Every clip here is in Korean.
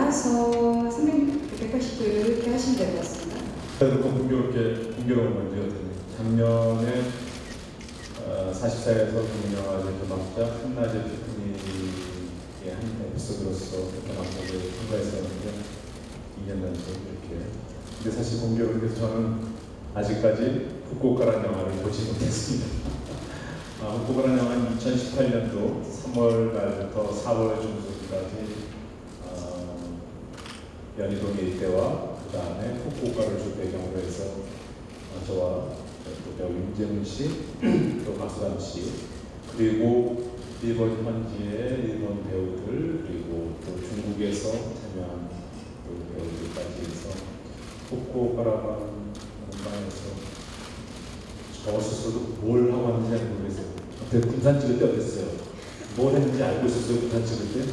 나와서 380도 이렇게 하시면 될 것 같습니다. 그래도 공교로운 건데요. 작년에 44에서 국민영화제 음악자 한낮의 피크닉의 한 에피소드로서 음악자를 참가했었는데 2년 전에 이렇게. 근데 사실 공교로운 게 저는 아직까지 후쿠오카라는 영화를 보지 못했습니다. 후쿠오카라는 영화는 2018년도 3월 말부터 4월 중순까지 연희동 일대와 그 다음에 후쿠오카를 주 배경으로 해서 저와 또 배우 윤재문 씨, 또 박수남 씨, 그리고 일본 현지의 일본 배우들, 그리고 또 중국에서 참여한 그 배우들까지 해서 후쿠오카라는 공간에서 저 스스로도 뭘 하고 왔는지 잘 모르겠어요. 그때 군산 찍을 때 어땠어요? 뭘 했는지 알고 있었어요, 군산 찍을 때?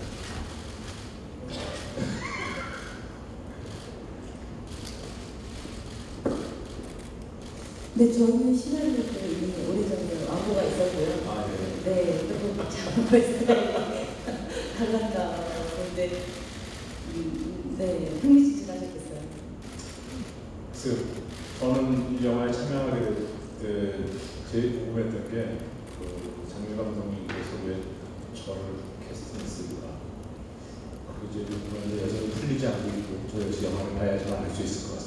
네, 저는 시나리오도 이미 오래전에 완고가 있었고요. 아, 네. 네, 그리고 작업할 스타일이 달랐다. 근데 네, 흥미진진하셨겠어요. 그래서 저는 이 영화에 참여하게 될 때 제일 궁금했던 게 장유 감독님께서 왜 저를 캐스팅했을까? 그 이제 여전히 풀리지 않고 있고 저 역시 영화를 봐야지 알을 수 있을 것